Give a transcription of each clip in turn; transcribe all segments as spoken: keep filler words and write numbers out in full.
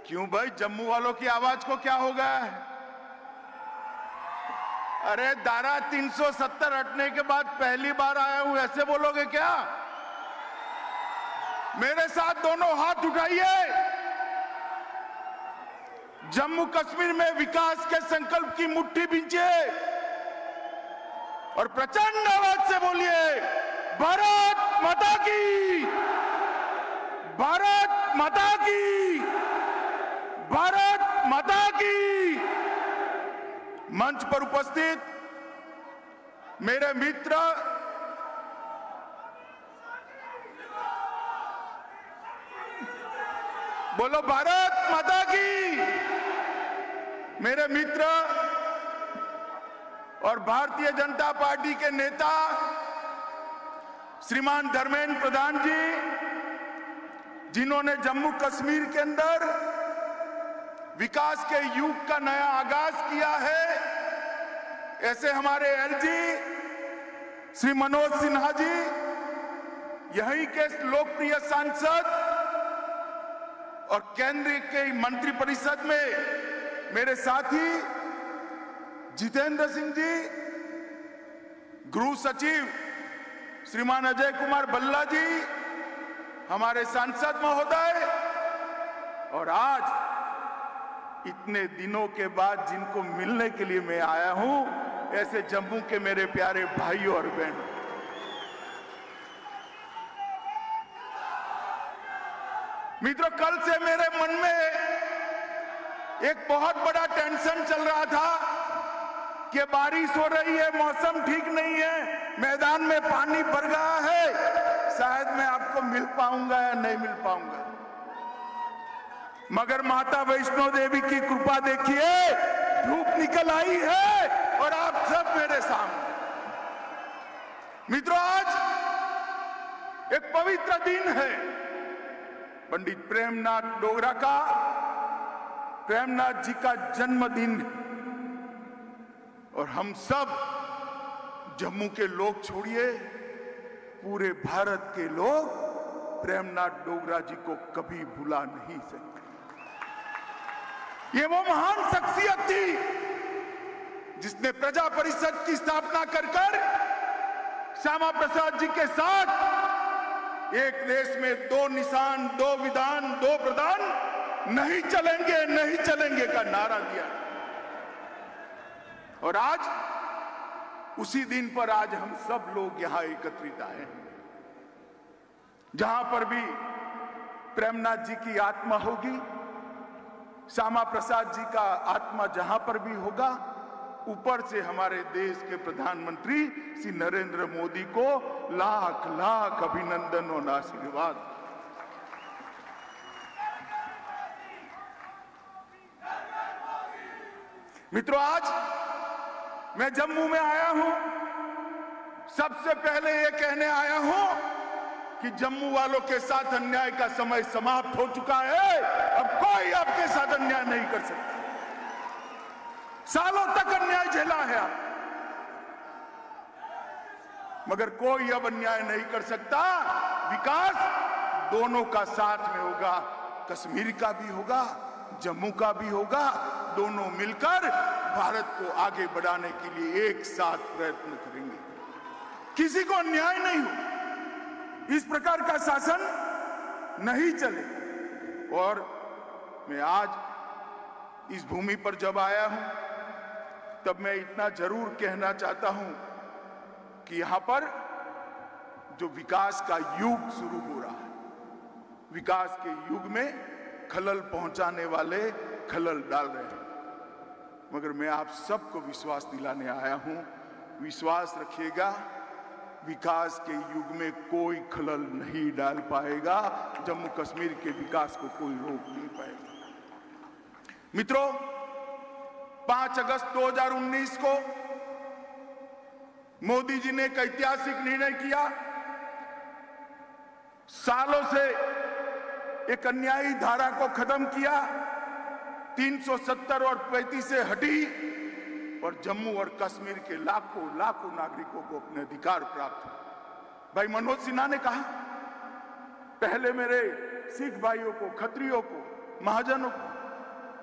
क्यों भाई, जम्मू वालों की आवाज को क्या हो गया है? अरे धारा तीन सौ सत्तर हटने के बाद पहली बार आया हूं, ऐसे बोलोगे क्या? मेरे साथ दोनों हाथ उठाइए, जम्मू कश्मीर में विकास के संकल्प की मुट्ठी बींचिए और प्रचंड आवाज से बोलिए, भारत माता की, भारत माता की, भारत माता की। मंच पर उपस्थित मेरे मित्र बोलो भारत माता की। मेरे मित्र और भारतीय जनता पार्टी के नेता श्रीमान धर्मेंद्र प्रधान जी, जिन्होंने जम्मू कश्मीर के अंदर विकास के युग का नया आगाज किया है, ऐसे हमारे एलजी श्री मनोज सिन्हा जी, यहीं के लोकप्रिय सांसद और केंद्र के मंत्रिपरिषद में मेरे साथी जितेंद्र सिंह जी, गृह सचिव श्रीमान अजय कुमार भल्ला जी, हमारे सांसद महोदय, और आज इतने दिनों के बाद जिनको मिलने के लिए मैं आया हूं, ऐसे जम्मू के मेरे प्यारे भाइयों और बहनों, मित्रों, कल से मेरे मन में एक बहुत बड़ा टेंशन चल रहा था कि बारिश हो रही है, मौसम ठीक नहीं है, मैदान में पानी भर गया है, शायद मैं आपको मिल पाऊंगा या नहीं मिल पाऊंगा। मगर माता वैष्णो देवी की कृपा देखिए, धूप निकल आई है और आप सब मेरे सामने। मित्रों, आज एक पवित्र दिन है, पंडित प्रेमनाथ डोगरा का, प्रेमनाथ जी का जन्मदिन, और हम सब जम्मू के लोग छोड़िए, पूरे भारत के लोग प्रेमनाथ डोगरा जी को कभी भुला नहीं सकते। ये वो महान शख्सियत थी जिसने प्रजा परिषद की स्थापना कर कर श्यामा प्रसाद जी के साथ एक देश में दो निशान, दो विधान, दो प्रधान, नहीं चलेंगे, नहीं चलेंगे का नारा दिया। और आज उसी दिन पर आज हम सब लोग यहां एकत्रित आए हैं, जहां पर भी प्रेमनाथ जी की आत्मा होगी, श्यामा प्रसाद जी का आत्मा जहां पर भी होगा, ऊपर से हमारे देश के प्रधानमंत्री श्री नरेंद्र मोदी को लाख लाख अभिनंदन और आशीर्वाद। मित्रों, आज मैं जम्मू में आया हूं, सबसे पहले ये कहने आया हूं कि जम्मू वालों के साथ अन्याय का समय समाप्त हो चुका है। अब कोई आपके साथ अन्याय नहीं कर सकता। सालों तक अन्याय झेला है आप, मगर कोई अब अन्याय नहीं कर सकता। विकास दोनों का साथ में होगा, कश्मीर का भी होगा, जम्मू का भी होगा, दोनों मिलकर भारत को आगे बढ़ाने के लिए एक साथ प्रयत्न करेंगे। किसी को अन्याय नहीं हो, इस प्रकार का शासन नहीं चले। और मैं आज इस भूमि पर जब आया हूं, तब मैं इतना जरूर कहना चाहता हूं कि यहां पर जो विकास का युग शुरू हो रहा है, विकास के युग में खलल पहुंचाने वाले खलल डाल रहे हैं, मगर मैं आप सबको विश्वास दिलाने आया हूं, विश्वास रखिएगा, विकास के युग में कोई खलल नहीं डाल पाएगा, जम्मू कश्मीर के विकास को कोई रोक नहीं पाएगा। मित्रों, पांच अगस्त दो हज़ार उन्नीस को मोदी जी ने एक ऐतिहासिक निर्णय किया। सालों से एक अन्यायी धारा को खत्म किया, तीन सौ सत्तर और पैंतीस से हटी और जम्मू और कश्मीर के लाखों लाखों नागरिकों को अपने अधिकार प्राप्त हुए। भाई मनोज सिन्हा ने कहा, पहले मेरे सिख भाइयों को, खत्रियों को, महाजनों को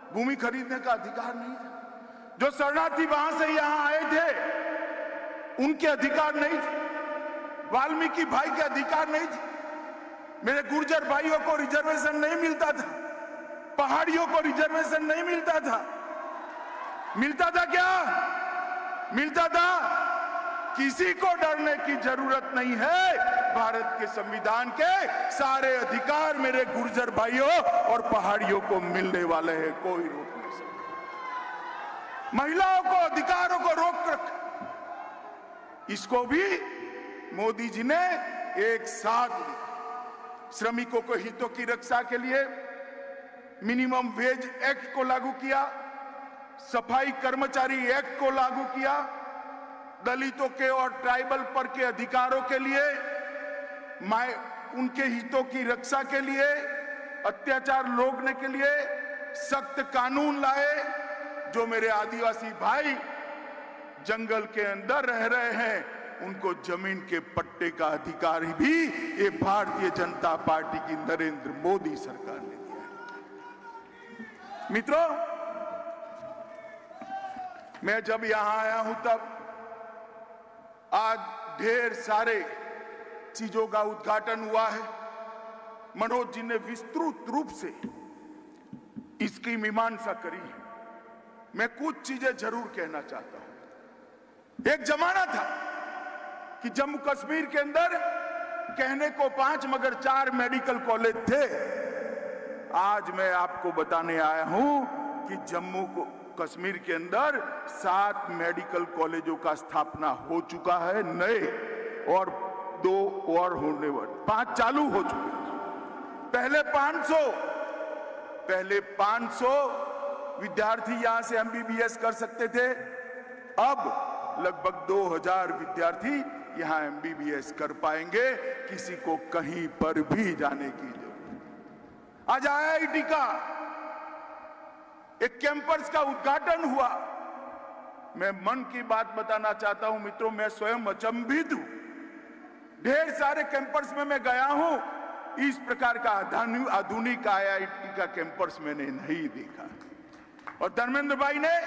भूमि खरीदने का अधिकार नहीं था। जो शरणार्थी वहां से यहां आए थे उनके अधिकार नहीं थे, वाल्मीकि भाई के अधिकार नहीं थे, मेरे गुर्जर भाइयों को रिजर्वेशन नहीं मिलता था, पहाड़ियों को रिजर्वेशन नहीं मिलता था। मिलता था क्या? मिलता था। किसी को डरने की जरूरत नहीं है। भारत के संविधान के सारे अधिकार मेरे गुर्जर भाइयों और पहाड़ियों को मिलने वाले हैं, कोई रोक नहीं सकता। महिलाओं को अधिकारों को रोक रखा, इसको भी मोदी जी ने एक साथ लिया। श्रमिकों को हितों की रक्षा के लिए मिनिमम वेज एक्ट को लागू किया, सफाई कर्मचारी एक्ट को लागू किया, दलितों के और ट्राइबल पर के अधिकारों के लिए, उनके हितों की रक्षा के लिए, अत्याचार रोकने के लिए सख्त कानून लाए। जो मेरे आदिवासी भाई जंगल के अंदर रह रहे हैं उनको जमीन के पट्टे का अधिकार भी ये भारतीय जनता पार्टी की नरेंद्र मोदी सरकार ने दिया है। मित्रों, मैं जब यहां आया हूं तब आज ढेर सारे चीजों का उद्घाटन हुआ है। मनोज जी ने विस्तृत रूप से इसकी मीमांसा करी है। मैं कुछ चीजें जरूर कहना चाहता हूं। एक जमाना था कि जम्मू कश्मीर के अंदर कहने को पांच मगर चार मेडिकल कॉलेज थे। आज मैं आपको बताने आया हूं कि जम्मू को कश्मीर के अंदर सात मेडिकल कॉलेजों का स्थापना हो चुका है नए, और दो और होने वाले, पांच चालू हो चुके हैं। पहले पांच सौ पहले पांच सौ विद्यार्थी यहां से एमबीबीएस कर सकते थे। अब लगभग दो हज़ार विद्यार्थी यहां एमबीबीएस कर पाएंगे, किसी को कहीं पर भी जाने की जरूरत। आज आईआईटी का एक कैंपस का उद्घाटन हुआ। मैं मन की बात बताना चाहता हूं मित्रों, मैं स्वयं अचंभित हूं। ढेर सारे कैंपस में मैं गया हूं, इस प्रकार का आधुनिक आईआईटी का कैंपस मैंने नहीं देखा। और धर्मेंद्र भाई ने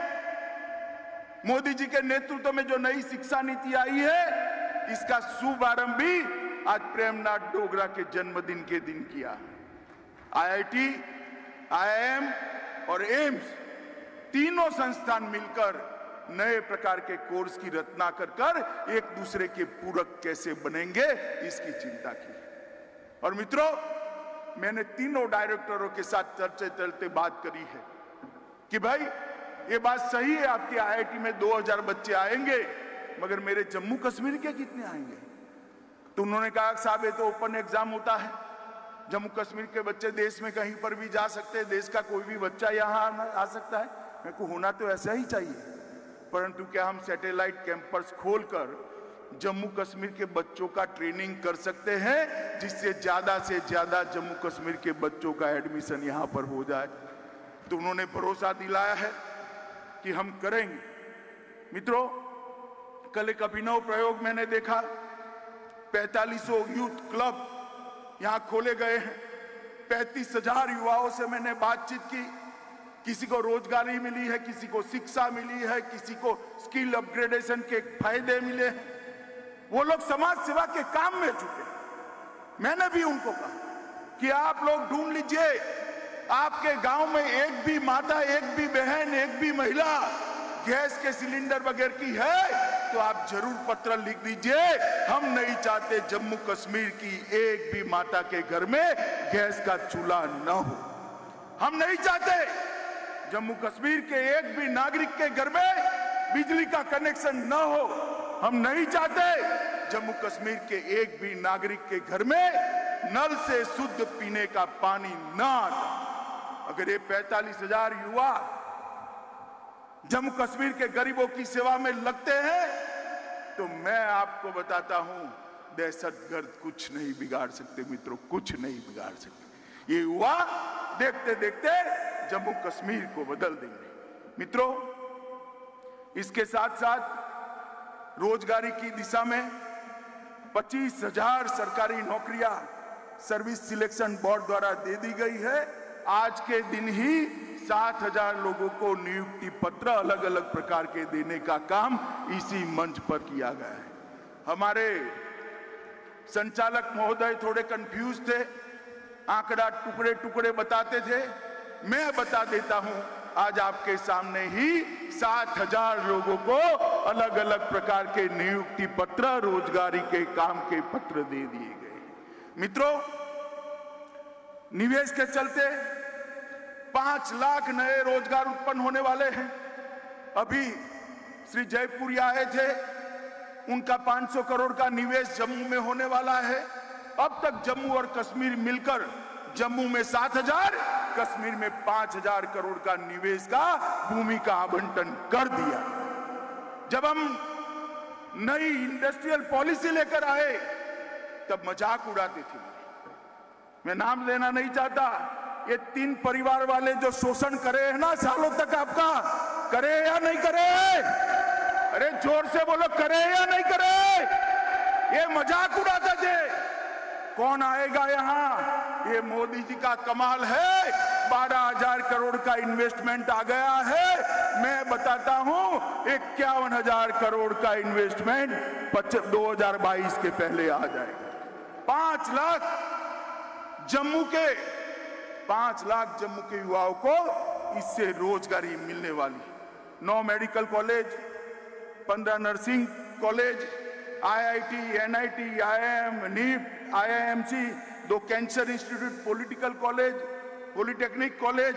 मोदी जी के नेतृत्व में जो नई शिक्षा नीति आई है, इसका शुभारंभ भी आज प्रेमनाथ डोगरा के जन्मदिन के दिन किया। आईआईटी, आईआईएम और एम्स तीनों संस्थान मिलकर नए प्रकार के कोर्स की रचना कर कर एक दूसरे के पूरक कैसे बनेंगे, इसकी चिंता की। और मित्रों, मैंने तीनों डायरेक्टरों के साथ चर्चा चलते बात करी है कि भाई ये बात सही है, आपके आईआईटी में दो हज़ार बच्चे आएंगे, मगर मेरे जम्मू कश्मीर के कितने आएंगे? तो उन्होंने कहा साहब ये तो ओपन एग्जाम होता है, जम्मू कश्मीर के बच्चे देश में कहीं पर भी जा सकते हैं, देश का कोई भी बच्चा यहाँ आ सकता है। मेरे को होना तो ऐसा ही चाहिए, परंतु क्या हम सैटेलाइट कैंपस खोलकर जम्मू कश्मीर के बच्चों का ट्रेनिंग कर सकते हैं, जिससे ज्यादा से ज्यादा जम्मू कश्मीर के बच्चों का एडमिशन यहाँ पर हो जाए? तो उन्होंने भरोसा दिलाया है कि हम करेंगे। मित्रों, कल एक अभिनव प्रयोग मैंने देखा। पैंतालीस सौ यूथ क्लब यहां खोले गए हैं। पैंतीस हजार युवाओं से मैंने बातचीत की। किसी को रोजगारी मिली है, किसी को शिक्षा मिली है, किसी को स्किल अपग्रेडेशन के फायदे मिले हैं। वो लोग समाज सेवा के काम में जुटे। मैंने भी उनको कहा कि आप लोग ढूंढ लीजिए, आपके गांव में एक भी माता, एक भी बहन, एक भी महिला गैस के सिलेंडर वगैरह की है तो आप जरूर पत्र लिख दीजिए। हम नहीं चाहते जम्मू कश्मीर की एक भी माता के घर में गैस का चूल्हा न हो। हम नहीं चाहते जम्मू कश्मीर के एक भी नागरिक के घर में बिजली का कनेक्शन न हो। हम नहीं चाहते जम्मू कश्मीर के एक भी नागरिक के घर में नल से शुद्ध पीने का पानी न आता। अगर ये पैंतालीस हजार युवा जम्मू कश्मीर के गरीबों की सेवा में लगते हैं तो मैं आपको बताता हूं, दहशतगर्द कुछ नहीं बिगाड़ सकते मित्रों, कुछ नहीं बिगाड़ सकते। ये युवा देखते देखते जम्मू कश्मीर को बदल देंगे। मित्रों, इसके साथ साथ रोजगारी की दिशा में पच्चीस हजार सरकारी नौकरियां सर्विस सिलेक्शन बोर्ड द्वारा दे दी गई है। आज के दिन ही सात हजार लोगों को नियुक्ति पत्र अलग अलग प्रकार के देने का काम इसी मंच पर किया गया है। हमारे संचालक महोदय थोड़े कंफ्यूज थे, आंकड़ा टुकड़े टुकड़े बताते थे। मैं बता देता हूं, आज आपके सामने ही सात हजार लोगों को अलग अलग प्रकार के नियुक्ति पत्र, रोजगारी के काम के पत्र दे दिए गए। मित्रों, निवेश के चलते पांच लाख नए रोजगार उत्पन्न होने वाले हैं। अभी श्री जयपुरी आए थे, उनका पाँच सौ करोड़ का निवेश जम्मू में होने वाला है। अब तक जम्मू और कश्मीर मिलकर जम्मू में सात हजार, कश्मीर में पांच हजार करोड़ का निवेश का भूमि का आवंटन कर दिया। जब हम नई इंडस्ट्रियल पॉलिसी लेकर आए तब मजाक उड़ाते थे। मैं नाम लेना नहीं चाहता, ये तीन परिवार वाले जो शोषण करे हैं ना सालों तक आपका, करे या नहीं करे? अरे जोर से बोलो, करे या नहीं करे? ये मजाक उड़ाते थे। कौन आएगा यहाँ? ये मोदी जी का कमाल है। बारह हजार करोड़ का इन्वेस्टमेंट आ गया है। मैं बताता हूँ इक्यावन हजार करोड़ का इन्वेस्टमेंट दो हजार बाईस के पहले आ जाएगा। पांच लाख जम्मू के पांच लाख जम्मू के युवाओं को इससे रोजगारी मिलने वाली। नौ मेडिकल कॉलेज, पंद्रह nursing college, IIT, NIT, IIM, NEET, IIMC, दो cancer institute, political college, polytechnic college,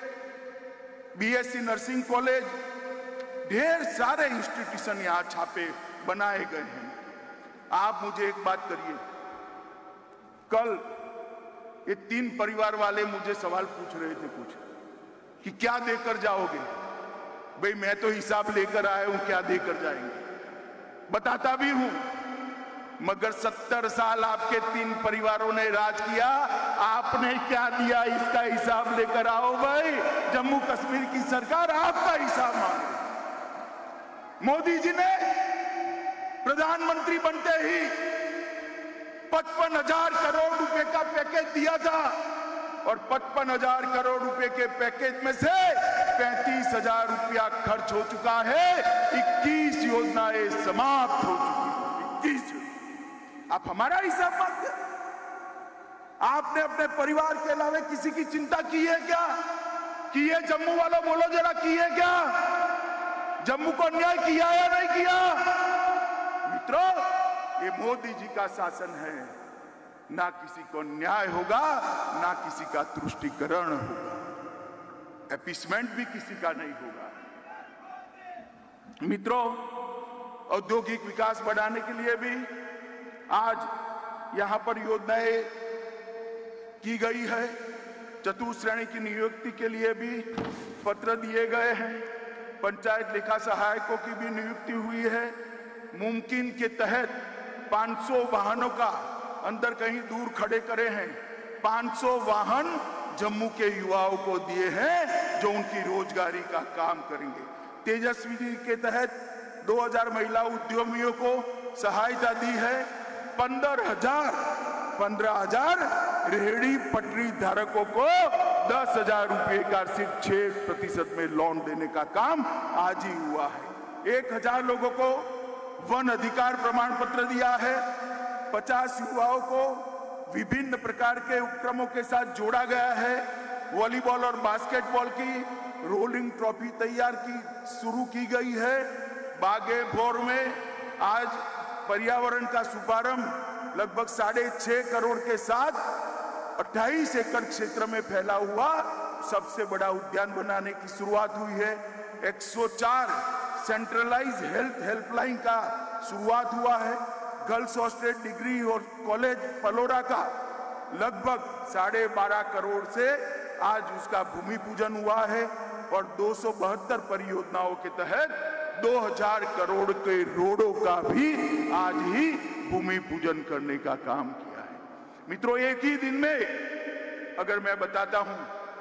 BSc nursing college, ढेर सारे इंस्टीट्यूशन यहां छापे बनाए गए हैं। आप मुझे एक बात करिए, कल ये तीन परिवार वाले मुझे सवाल पूछ रहे थे कुछ कि क्या देकर जाओगे। भाई मैं तो हिसाब लेकर आया हूं, क्या देकर जाएंगे बताता भी हूं, मगर सत्तर साल आपके तीन परिवारों ने राज किया, आपने क्या दिया इसका हिसाब लेकर आओ भाई। जम्मू कश्मीर की सरकार आपका हिसाब मांगे। मोदी जी ने प्रधानमंत्री बनते ही पचपन हजार करोड़ रुपए का पैकेज दिया था और पचपन हजार करोड़ रुपए के पैकेज में से पैंतीस हजार रुपया खर्च हो चुका है। इक्कीस योजनाएं समाप्त हो चुकी। इक्कीस। आप हमारा हिसाब मांगते हैं? आपने अपने परिवार के अलावा किसी की चिंता की है क्या? की है? जम्मू वालों बोलो जरा, की है क्या? जम्मू को अन्याय किया या नहीं किया? मित्रों, ये मोदी जी का शासन है, ना किसी को न्याय होगा, ना किसी का तुष्टीकरण होगा, एपीसमेंट भी किसी का नहीं होगा। मित्रों, औद्योगिक विकास बढ़ाने के लिए भी आज यहां पर योजनाएं की गई है। चतुश्रेणी की नियुक्ति के लिए भी पत्र दिए गए हैं। पंचायत लेखा सहायकों की भी नियुक्ति हुई है। मुमकिन के तहत पाँच सौ वाहनों का अंदर कहीं दूर खड़े करे हैं। पाँच सौ वाहन जम्मू के युवाओं को दिए हैं जो उनकी रोजगारी का काम करेंगे। तेजस्वी के तहत दो हजार महिला उद्यमियों को सहायता दी है। पंद्रह हजार पंद्रह हजार रेहड़ी पटरी धारकों को दस हजार रुपए का सिर्फ छह प्रतिशत में लोन देने का काम आज ही हुआ है। एक हजार लोगों को वन अधिकार प्रमाण पत्र दिया है। पचास युवाओं को विभिन्न प्रकार के उपक्रमों के साथ जोड़ा गया है। वॉलीबॉल और बास्केटबॉल की रोलिंग ट्रॉफी तैयार की शुरू की गई है। बागेभोर में आज पर्यावरण का शुभारंभ लगभग साढ़े छह करोड़ के साथ अट्ठाईस एकड़ क्षेत्र में फैला हुआ सबसे बड़ा उद्यान बनाने की शुरुआत हुई है। एक सौ चार सेंट्रलाइज हेल्थ हेल्पलाइन का शुरुआत हुआ है। गर्ल्स हॉस्टल डिग्री और कॉलेज पलोरा का लगभग साढ़े बारह करोड़ से आज उसका भूमि पूजन हुआ है और दो सौ बहत्तर परियोजनाओं के तहत दो हजार करोड़ के रोडों का भी आज ही भूमि पूजन करने का काम किया है। मित्रों, एक ही दिन में अगर मैं बताता हूं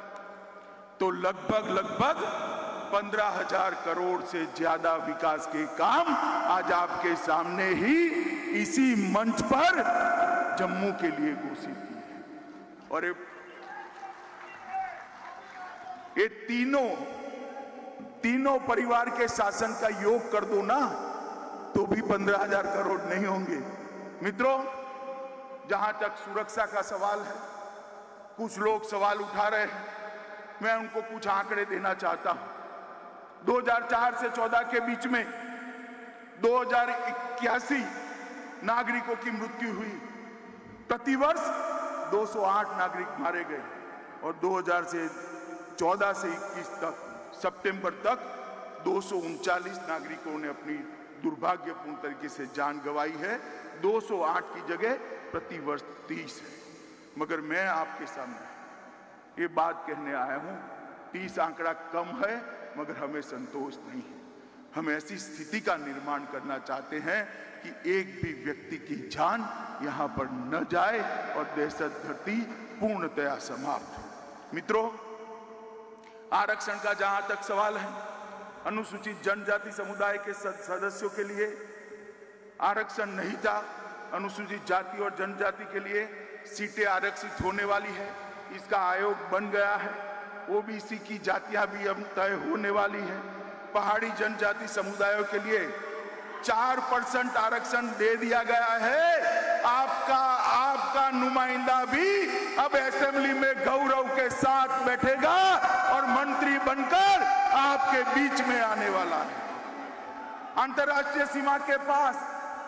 तो लगभग लगभग पंद्रह हजार करोड़ से ज्यादा विकास के काम आज आपके सामने ही इसी मंच पर जम्मू के लिए घोषित किए हैं। और ये तीनों तीनों परिवार के शासन का योग कर दो ना, तो भी पंद्रह हजार करोड़ नहीं होंगे। मित्रों, जहां तक सुरक्षा का सवाल है, कुछ लोग सवाल उठा रहे हैं, मैं उनको कुछ आंकड़े देना चाहता हूं। दो हज़ार चार से चौदह के बीच में दो हजार इक्यासी नागरिकों की मृत्यु हुई। प्रतिवर्ष दो सौ आठ नागरिक मारे गए और दो हज़ार से चौदह से इक्कीस तक सितंबर तक दो सौ उनचालीस नागरिकों ने अपनी दुर्भाग्यपूर्ण तरीके से जान गंवाई है। दो सौ आठ की जगह प्रतिवर्ष तीस है। मगर मैं आपके सामने ये बात कहने आया हूं, तीस आंकड़ा कम है मगर हमें संतोष नहीं है। हम ऐसी स्थिति का निर्माण करना चाहते हैं कि एक भी व्यक्ति की जान यहां पर न जाए और दहशत धरती पूर्णतया समाप्त। मित्रों, आरक्षण का जहां तक सवाल है, अनुसूचित जनजाति समुदाय के सदस्यों के लिए आरक्षण नहीं था। अनुसूचित जाति और जनजाति के लिए सीटें आरक्षित होने वाली है, इसका आयोग बन गया है। ओबीसी की जातियां भी अब तय होने वाली है। पहाड़ी जनजाति समुदायों के लिए चार परसेंट आरक्षण दे दिया गया है। आपका आपका नुमाइंदा भी अब असेंबली में गौरव के साथ बैठेगा और मंत्री बनकर आपके बीच में आने वाला है। अंतर्राष्ट्रीय सीमा के पास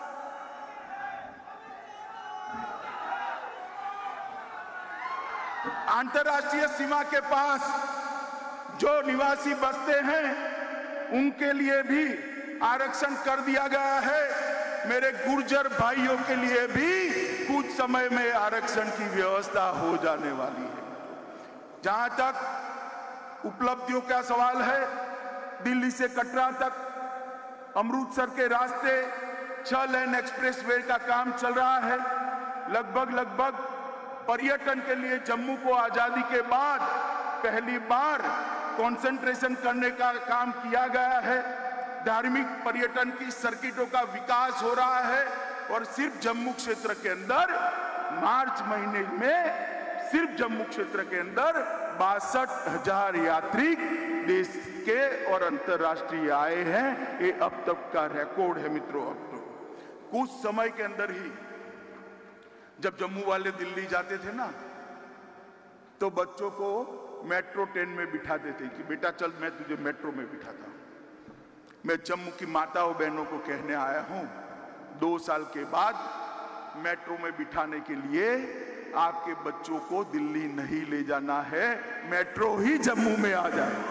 अंतर्राष्ट्रीय सीमा के पास जो निवासी बसते हैं उनके लिए भी आरक्षण कर दिया गया है। मेरे गुर्जर भाइयों के लिए भी कुछ समय में आरक्षण की व्यवस्था हो जाने वाली है। जहां तक उपलब्धियों का सवाल है, दिल्ली से कटरा तक अमृतसर के रास्ते छह लेन एक्सप्रेसवे का काम चल रहा है। लगभग लगभग पर्यटन के लिए जम्मू को आजादी के बाद पहली बार कंसंट्रेशन करने का काम किया गया है। धार्मिक पर्यटन की सर्किटों का विकास हो रहा है और सिर्फ जम्मू क्षेत्र के अंदर मार्च महीने में सिर्फ जम्मू क्षेत्र के अंदर बासठ हजार यात्री देश के और अंतर्राष्ट्रीय आए हैं। ये अब तक का रिकॉर्ड है। मित्रों, अब तो कुछ समय के अंदर ही जब जम्मू वाले दिल्ली जाते थे ना, तो बच्चों को मेट्रो ट्रेन में बिठा देते कि बेटा चल मैं तुझे मेट्रो में बिठाता हूं। मैं जम्मू की माताओं बहनों को कहने आया हूं, दो साल के बाद मेट्रो में बिठाने के लिए आपके बच्चों को दिल्ली नहीं ले जाना है, मेट्रो ही जम्मू में आ जाए।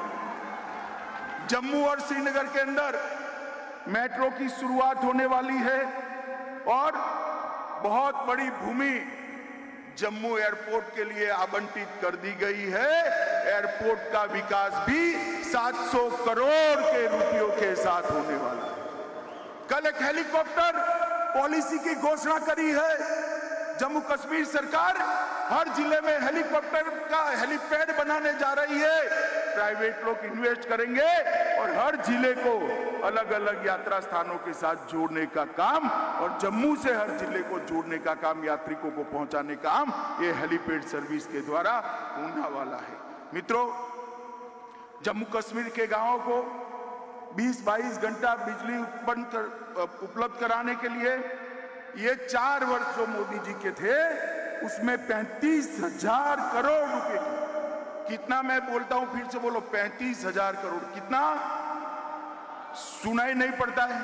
जम्मू और श्रीनगर के अंदर मेट्रो की शुरुआत होने वाली है और बहुत बड़ी भूमि जम्मू एयरपोर्ट के लिए आवंटित कर दी गई है। एयरपोर्ट का विकास भी सात सौ करोड़ के रुपयों के साथ होने वाला है। कल एक हेलीकॉप्टर पॉलिसी की घोषणा करी है। जम्मू कश्मीर सरकार हर जिले में हेलीकॉप्टर का हेलीपैड बनाने जा रही है। प्राइवेट लोग इन्वेस्ट करेंगे और हर जिले को अलग अलग यात्रा स्थानों के साथ जोड़ने का काम और जम्मू से हर जिले को जोड़ने का काम, यात्रिकों को पहुंचाने का काम ये हेलीपैड सर्विस के द्वारा होने वाला है। मित्रों, जम्मू कश्मीर के गांवों को बीस बाईस घंटा बिजली उत्पन्न कर, उपलब्ध कराने के लिए ये चार वर्ष जो मोदी जी के थे उसमें पैंतीस हजार करोड़ रुपए की, कितना मैं बोलता हूं फिर से बोलो, पैंतीस हजार करोड़, कितना सुनाई नहीं पड़ता है,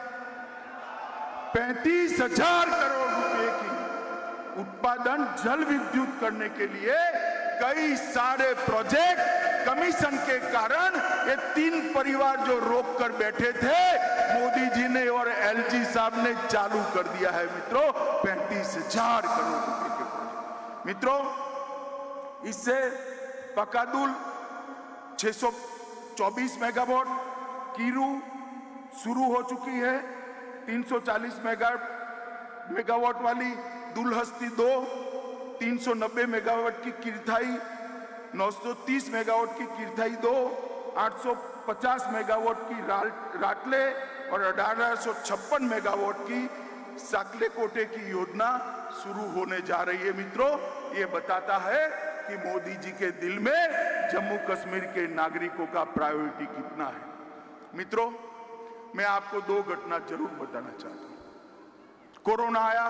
पैंतीस हजार करोड़ रुपए की उत्पादन जल विद्युत करने के लिए कई सारे प्रोजेक्ट कमीशन के कारण ये तीन परिवार जो रोक कर बैठे थे मोदी जी ने और एलजी साहब ने चालू कर दिया है। मित्रों, पैंतीस हजार करोड़ रुपए के प्रोजेक्ट। मित्रों, इससे पकादुल छह सौ चौबीस मेगावाट, कीरू शुरू हो चुकी है तीन सौ चालीस मेगा मेगावाट वाली, दुलहस्ती दो तीन सौ नब्बे मेगावाट की किरथाई, नौ सौ तीस मेगावाट की किरथाई दो, आठ सौ पचास मेगावाट की राटले और अठारह सौ छप्पन मेगावाट की साकले कोटे की योजना शुरू होने जा रही है। मित्रों, ये बताता है कि मोदी जी के दिल में जम्मू कश्मीर के नागरिकों का प्रायोरिटी कितना है। मित्रों, मैं आपको दो घटना जरूर बताना चाहता हूं। कोरोना आया,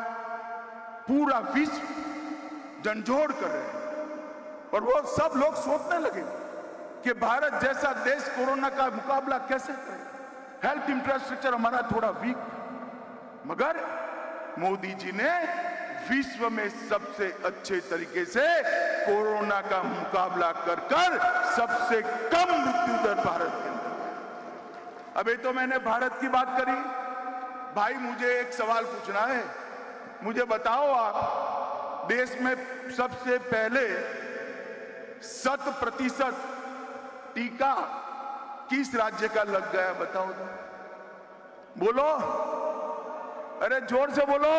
पूरा विश्व झंझोड़ कर रहे हैं और वो सब लोग सोचने लगे कि भारत जैसा देश कोरोना का मुकाबला कैसे करे। हेल्थ इंफ्रास्ट्रक्चर हमारा थोड़ा वीक, मगर मोदी जी ने विश्व में सबसे अच्छे तरीके से कोरोना का मुकाबला कर कर सबसे कम मृत्यु दर भारत के अंदर। अभी तो मैंने भारत की बात करी, भाई मुझे एक सवाल पूछना है, मुझे बताओ आप देश में सबसे पहले शत प्रतिशत टीका किस राज्य का लग गया, बताओ तो। बोलो, अरे जोर से बोलो।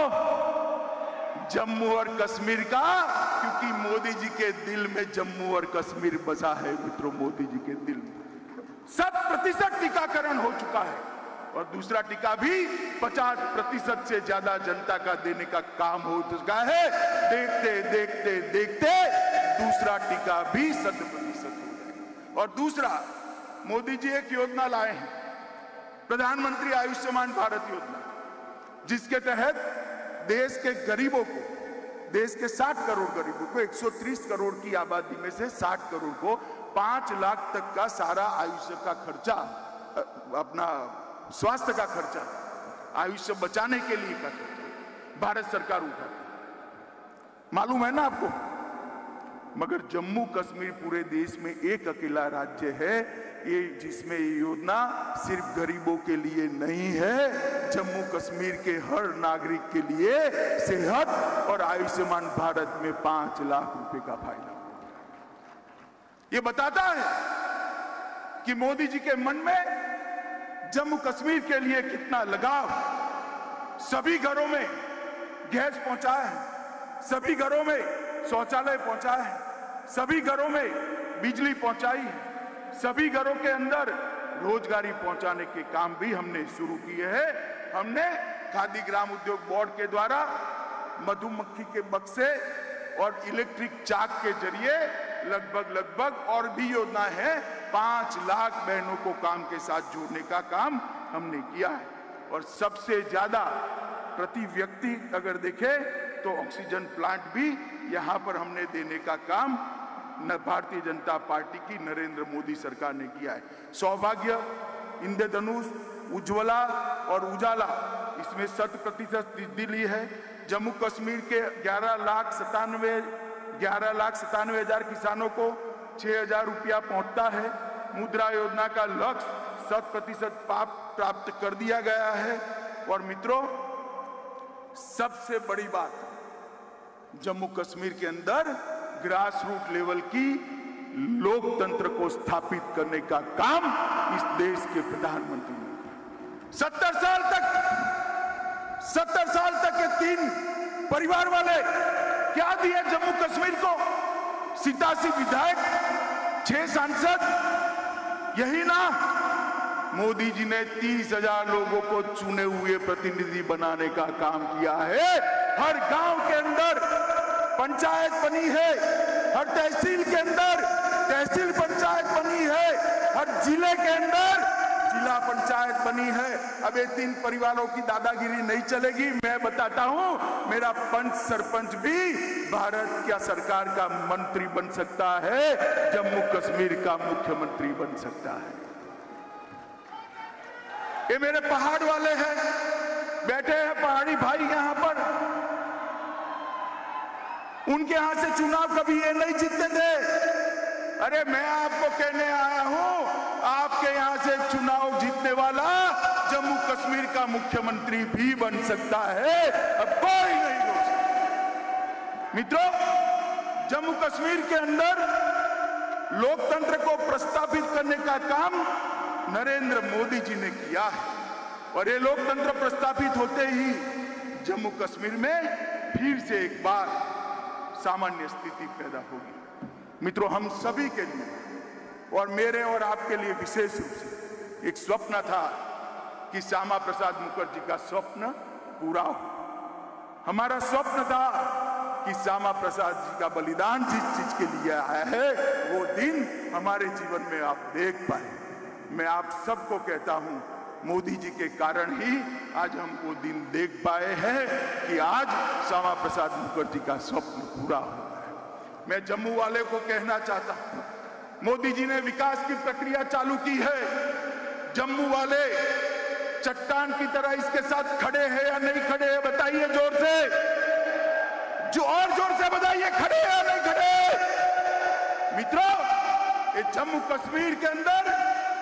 जम्मू और कश्मीर का, क्योंकि मोदी जी के दिल में जम्मू और कश्मीर बसा है मित्रों, मोदी जी के दिल में शत प्रतिशत टीकाकरण हो चुका है और दूसरा टीका भी पचास प्रतिशत से ज्यादा जनता का देने का काम हो चुका है। देखते देखते देखते दूसरा टीका भी शत प्रतिशत हो जाएगा। और दूसरा, मोदी जी एक योजना लाए हैं, प्रधानमंत्री आयुष्मान भारत योजना, जिसके तहत देश के गरीबों को, देश के साठ करोड़ गरीबों को, एक सौ तीस करोड़ की आबादी में से साठ करोड़ को पांच लाख तक का सारा आयुष्य का खर्चा, अपना स्वास्थ्य का खर्चा, आयुष्य बचाने के लिए का खर्चा भारत सरकार उठाती। मालूम है ना आपको? मगर जम्मू कश्मीर पूरे देश में एक अकेला राज्य है ये जिसमें ये योजना सिर्फ गरीबों के लिए नहीं है, जम्मू कश्मीर के हर नागरिक के लिए सेहत और आयुष्मान भारत में पांच लाख रुपए का फायदा। ये बताता है कि मोदी जी के मन में जम्मू कश्मीर के लिए कितना लगाव। सभी घरों में गैस पहुंचा है, सभी घरों में शौचालय पहुंचा है, सभी घरों में बिजली पहुंचाई है, सभी घरों के अंदर रोजगारी पहुंचाने के काम भी हमने शुरू किए हैं। हमने खादी ग्राम उद्योग बोर्ड के द्वारा मधुमक्खी के बक्से और इलेक्ट्रिक चाक के जरिए लगभग लगभग और भी योजना है, पांच लाख बहनों को काम के साथ जोड़ने का काम हमने किया है। और सबसे ज्यादा प्रति व्यक्ति अगर देखें तो ऑक्सीजन प्लांट भी यहां पर हमने देने का काम न भारतीय जनता पार्टी की नरेंद्र मोदी सरकार ने किया है। सौभाग्य, इंद्रधनुष, उज्ज्वला और उजाला, इसमें शत प्रतिशत दिल्ली है। जम्मू कश्मीर के ग्यारह लाख सतानवे ग्यारह लाख सतानवे हजार किसानों को छह हजार रुपया पहुंचता है। मुद्रा योजना का लक्ष्य शत प्रतिशत प्राप्त कर दिया गया है। और मित्रों, सबसे बड़ी बात, जम्मू कश्मीर के अंदर ग्रास रूट लेवल की लोकतंत्र को स्थापित करने का काम इस देश के प्रधानमंत्री ने सत्तर साल तक सत्तर साल तक के तीन परिवार वाले क्या दिए जम्मू कश्मीर को? सितासी विधायक, छह सांसद, यही ना? मोदी जी ने तीस हजार लोगों को चुने हुए प्रतिनिधि बनाने का काम किया है। हर गांव के अंदर पंचायत बनी है, हर तहसील के अंदर तहसील पंचायत बनी है, हर जिले के अंदर जिला पंचायत बनी है। अब ये तीन परिवारों की दादागिरी नहीं चलेगी। मैं बताता हूं, मेरा पंच सरपंच भी भारत क्या सरकार का मंत्री बन सकता है, जम्मू कश्मीर का मुख्यमंत्री बन सकता है। ये मेरे पहाड़ वाले हैं, बैठे हैं पहाड़ी भाई यहां पर, उनके यहां से चुनाव कभी ये नहीं जीतते थे। अरे मैं आपको कहने आया हूं, आपके यहां से चुनाव जीतने वाला जम्मू कश्मीर का मुख्यमंत्री भी बन सकता है, अब कोई नहीं रोक सकता। मित्रों, जम्मू कश्मीर के अंदर लोकतंत्र को प्रस्तावित करने का काम नरेंद्र मोदी जी ने किया है। और ये लोकतंत्र प्रस्तापित होते ही जम्मू कश्मीर में फिर से एक बार सामान्य स्थिति पैदा होगी। मित्रों, हम सभी के लिए और मेरे और आपके लिए विशेष रूप से एक स्वप्न था कि श्यामा प्रसाद मुखर्जी का स्वप्न पूरा हो। हमारा स्वप्न था कि श्यामा प्रसाद जी का बलिदान जिस चीज के लिए आया है वो दिन हमारे जीवन में आप देख पाए। मैं आप सबको कहता हूं, मोदी जी के कारण ही आज हम वो दिन देख पाए हैं कि आज श्यामा प्रसाद मुखर्जी का स्वप्न पूरा हुआ है। मैं जम्मू वाले को कहना चाहता हूं, मोदी जी ने विकास की प्रक्रिया चालू की है। जम्मू वाले चट्टान की तरह इसके साथ खड़े हैं या नहीं खड़े हैं, बताइए जोर से, जो और जोर से बताइए, खड़े हैं या नहीं खड़े। मित्रों, ये जम्मू कश्मीर के अंदर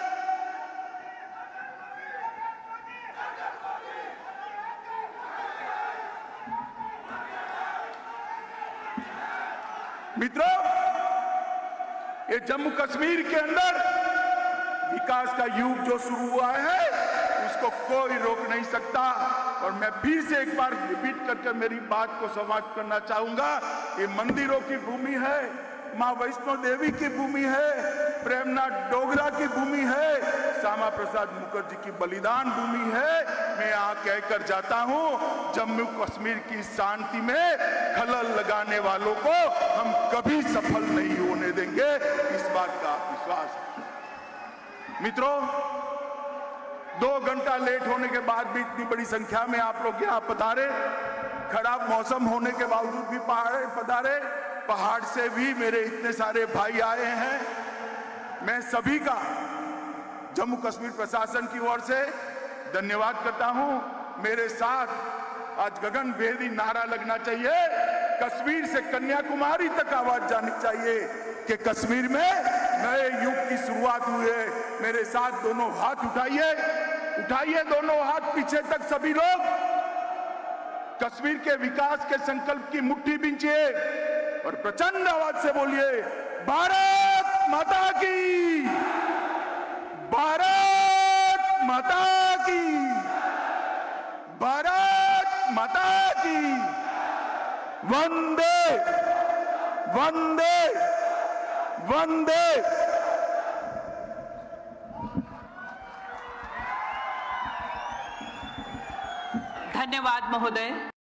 मित्रों ये जम्मू कश्मीर के अंदर विकास का युग जो शुरू हुआ है उसको कोई रोक नहीं सकता। और मैं फिर से एक बार रिपीट करके मेरी बात को समाप्त करना चाहूंगा। ये मंदिरों की भूमि है, मां वैष्णो देवी की भूमि है, प्रेमनाथ डोगरा की भूमि है, श्यामा प्रसाद मुखर्जी की बलिदान भूमि है। मैं यहाँ कहकर जाता हूँ, जम्मू कश्मीर की शांति में खलल लगाने वालों को हम कभी सफल नहीं होने देंगे, इस बात का विश्वास है। मित्रों, दो घंटा लेट होने के बाद भी इतनी बड़ी संख्या में आप लोग यहाँ पधारे, खराब मौसम होने के बावजूद भी पहाड़ पधारे, पहाड़ से भी मेरे इतने सारे भाई आए हैं। मैं सभी का जम्मू कश्मीर प्रशासन की ओर से धन्यवाद करता हूं। मेरे साथ आज गगनभेदी नारा लगना चाहिए, कश्मीर से कन्याकुमारी तक आवाज जानी चाहिए कि कश्मीर में नए युग की शुरुआत हुई है। मेरे साथ दोनों हाथ उठाइए, उठाइए दोनों हाथ पीछे तक सभी लोग, कश्मीर के विकास के संकल्प की मुट्ठी बींचिए और प्रचंड आवाज से बोलिए, भारत माता की, भारत माता की, भारत माता की, वंदे वंदे वंदे। धन्यवाद महोदय।